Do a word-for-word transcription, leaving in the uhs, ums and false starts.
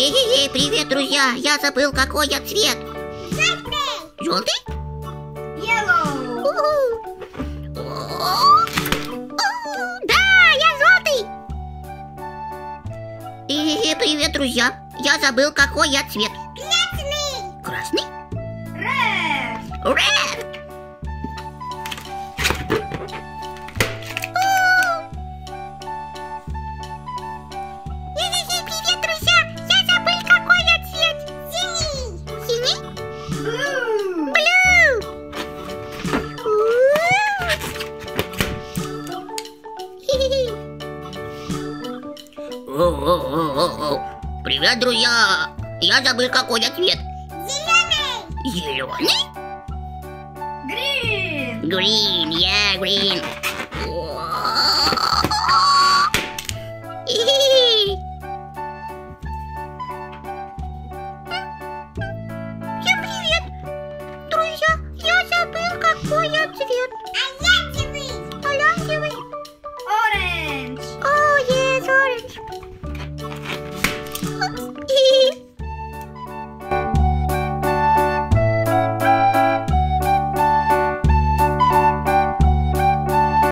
Эй, привет, друзья! Я забыл, какой я цвет. Желтый. Желтый? Yellow. Да, я желтый! Эй, привет, друзья! Я забыл, какой я цвет. Красный. Красный? Red. Red! Привет, друзья! Я забыл, какой я цвет. Синий. Синий? Blue. Blue! О-о-о-о-о. Привет, друзья! Я забыл, какой я цвет. Зеленый. Зеленый? Green. Green, yeah, green.